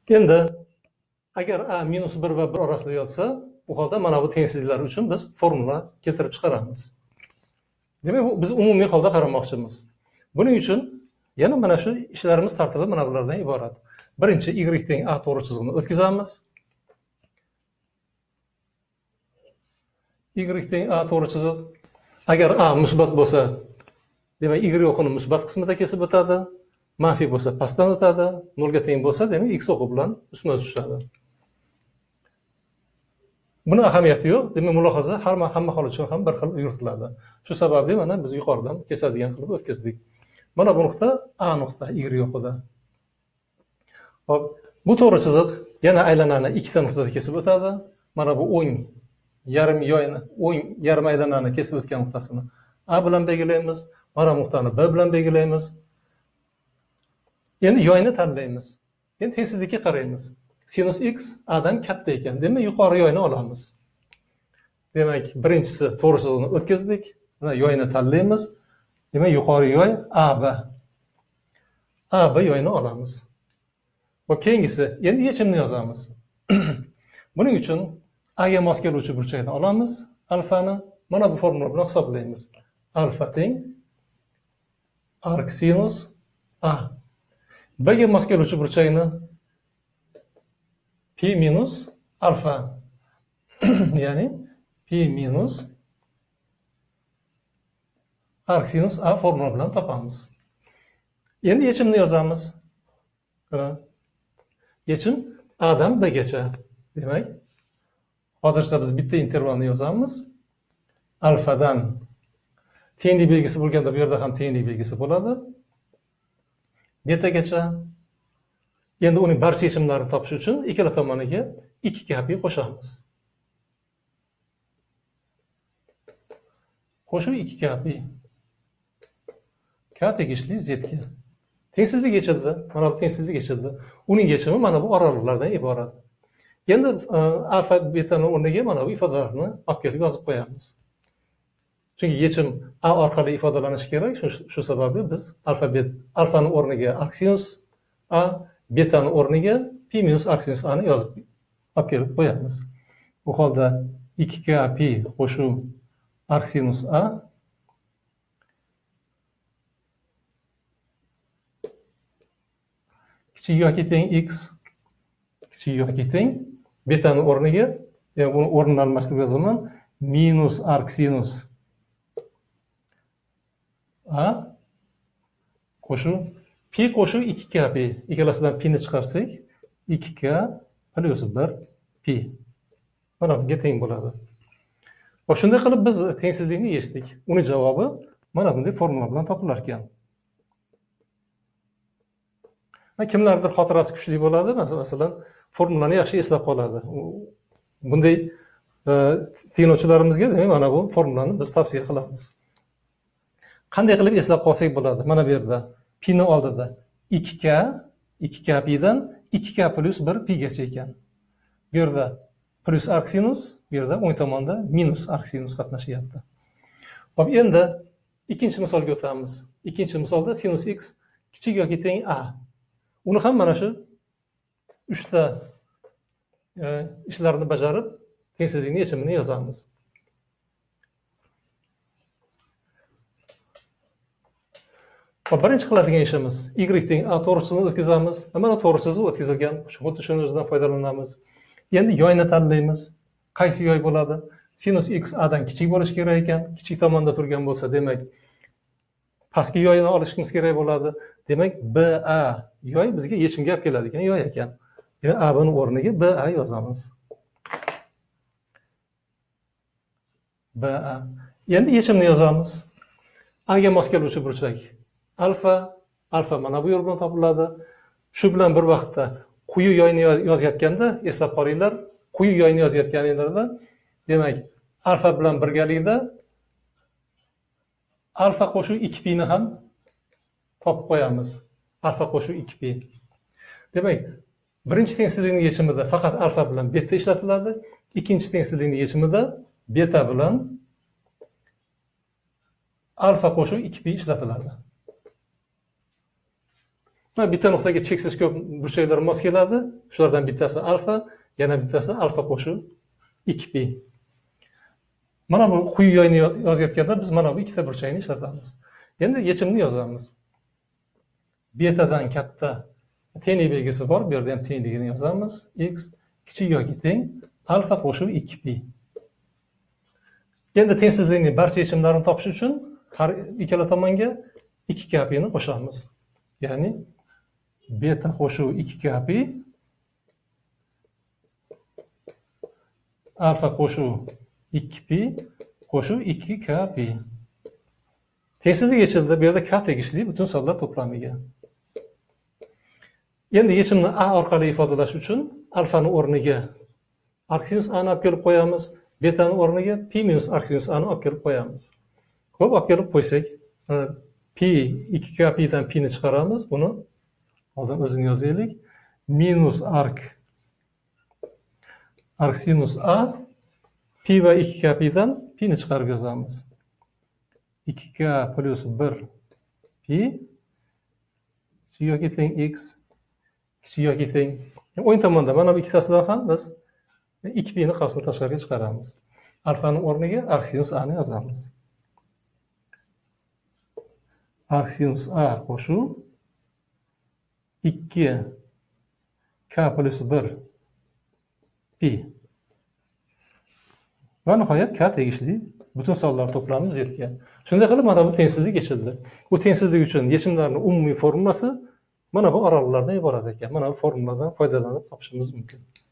Endi agar a minus 1 va 1 orasida yotsa, bu holda mana bu tengsizliklar uchun biz formula keltirib chiqaramiz. Demak, biz umumiy holda qaramoqchimiz. Buning uchun yana mana shu ishlarimiz tartibi mana bulardan iborat. Birinchi y teng a to'g'ri chizig'ini o'tkazamiz. Y teng a to'g'ri chiziq. Agar a musbat bo'lsa, demak y o'qini musbat qismida kesib o'tadi. Manfiy bo'lsa pastdan o'tadi. 0 ga teng bo'lsa, demak x o'qi bilan ustma tushadi. Buni ahamiyati yo'q. Demak, mulohaza hamma hol uchun ham bir xil yuritiladi. Shu sababli mana biz yuqoridan kesadigan qilib o'tkazdik. Mana bu nuqta a nuqta y o'qida. Hop, bu to'g'ri chiziq yana aylanani ikkita nuqtada kesib o'tadi. Mana bu o'ng yarim yoyni, o'ng yarim aylanani kesib o'tgan nuqtasini a bilan belgilaymiz. Mana nuqtani b bilan belgilaymiz. Endi yoyni tanlaymiz. Endi tengsizlikka qaraymiz. Sinus x a dan katta ekan. Demak, yuqori yoyni olamiz. Demak, birinchisi to'g'ri chiziqni o'tkazdik. Mana yoyni tanlaymiz. Demak, yuqori yoy AB. AB yoyni olamiz. Va keyingisi endi yechimni yozamiz. Buning uchun a ga mos keluvchi burchakni olamiz. Alfani mana bu formula bilan hisoblaymiz. Alfa teng arc sinus a. B ga mos keluvchi burchakni pi minus alfa. Ya'ni pi minus arc sinus a formula bilan topamiz. Endi yechimni yozamiz. Yechim a dan b gacha. Demak, hozircha biz bitta intervalni yozamiz. Alfadan tenglik belgisi bo'lganda bu yerda ham tenglik belgisi bo'ladi. Betagacha. Endi uning barcha yechimlarini topish uchun ikkala tomoniga 2 ga pi qo'shamiz. Qo'shuv 2 ga pi. K tegishli z ga. Tengsizlik yechildi. Mana bu tengsizlik yechildi. Uning yechimi mana bu oraliqlardan iborat. Endi alfa betani o'rniga mana bu ifodalarni olib kelib yozib qo'yamiz. Chunki yechim a orqali ifodalanishi kerak. Shu sababli biz alfani o'rniga arc sinus a, betani o'rniga pi minus arc sinus a ni yozib olib kelib qo'yamiz. Bu holda 2 ga pi qo'shuv arc sinus a kichik yoki teng x, kichik yoki teng betani o'rniga, ya'ni buni o'rnini almashtirib yozaman, minus arc sinus a qo'shuv pi qo'shuv 2 ga pi. Ikkalasidan pi ni chiqarsak 2 ga plus 1 pi. Mana bunga teng bo'ladi. Va shunday qilib biz tengsizlikni yechdik. Uning javobi mana bunday formula bilan topilar ekan. Kimlardir xotirasi kuchli bo'ladi, masalan, formulani yaxshi eslab qoladi. Bunday tinglovchilarimizga demak mana bu formulani biz tavsiya qilamiz. Qanday qilib eslab qolsak bo'ladi? Mana bu yerda pi ni oldida 2 ga pi dan 2 ga plus 1 pi gacha ekan. Bu yerda plus arc sinus, bu yerda o'ng tomonda minus arc sinus qatnashyapti. Hop, endi ikkinchi misolga o'tamiz. Ikkinchi misolda sinus x kichik yoki teng a. Uni ham mana shu 3 ta ishlarni bajarib, tengsizlikning yechimini yozamiz. Va birinchi qiladigan ishimiz y teng a to'g'ri chiziqni o'tkazamiz. Mana to'g'ri chiziq o'tkazilgan. Xuddi shuni o'zidan foydalanamiz. Endi yoyni tanlaymiz. Qaysi yoy bo'ladi? Sinus x a dan kichik bo'lishi kerak ekan. Kichik tomonda turgan bo'lsa, demak, pastki yoyni olishimiz kerak bo'ladi. Demak, BA yoy bizga yechimga olib keladigan yoy ekan. Demak, A ning o'rniga BA yozamiz. BA. Endi yechimni yozamiz. A ga mos keluvchi burchak alfa mana bu yo'l bilan topiladi. Shu bilan bir vaqtda quyi yoyni yozayotganda, eslab qolinglar, quyi yoyni yozayotganinglarda, demak, alfa bilan birgalikda alfa qo'shuv 2pi ni ham topib qo'yamiz. Alfa qo'shuv 2pi. Demak, birinchi tengsizlikning yechimida faqat alfa bilan beta ishlatiladi. Ikkinchi tengsizlikning yechimida beta bilan alfa qo'shuv 2pi ishlatiladi. Mana bitta nuqtaga cheksiz ko'p burchaklar mos keladi. Shulardan bittasi alfa, yana bittasi alfa qo'shib 2pi. Mana bu quyi yoyni yozayotganda biz mana bu ikkita burchakni ishlatamiz. Endi yechimni yozamiz. Betadan katta tenglik belgisi bor. Bu yerda ham tengligini yozamiz. X kichik yoki teng alfa qo'shib 2pi. Endi tengsizlikning barcha yechimlarini topish uchun har ikkala tomonga 2kpni qo'shamiz. Ya'ni beta qo'shuv 2kp alfa qo'shuv 2pi qo'shuv 2kp. Tengsizlik yechildi. Bu yerda k tegishli butun sonlar to'plamiga. Endi yechimni a orqali ifodalash uchun alfani o'rniga arcsinus a ni olib kelib qo'yamiz. Betani o'rniga pi minus arcsinus a ni olib kelib qo'yamiz. Xo'p, olib kelib qo'ysak, pi 2kp dan pi ni chiqaramiz. Buni oldin o'zini yozaylik. Minus arcsinus a pi va 2kp dan pi ni chiqarib yozamiz. 2k plus 1 pi kichik yoki teng x kichik yoki teng. O'ng tomonda mana bu ikkitasidan ham biz 2pi ni qavsni tashqariga chiqaramiz. Alfani o'rniga arcsinus a ni yozamiz. Arcsinus a qo'shuv 2k plus 1 pi. Va nihoyat k tegishli butun sonlar to'plami zga. Shunday qilib mana bu tengsizlik yechildi. Bu tengsizlik uchun yechimlarning umumiy formulasi mana bu oraliqlardan iborat ekan. Mana bu formuladan foydalanib topishimiz mumkin.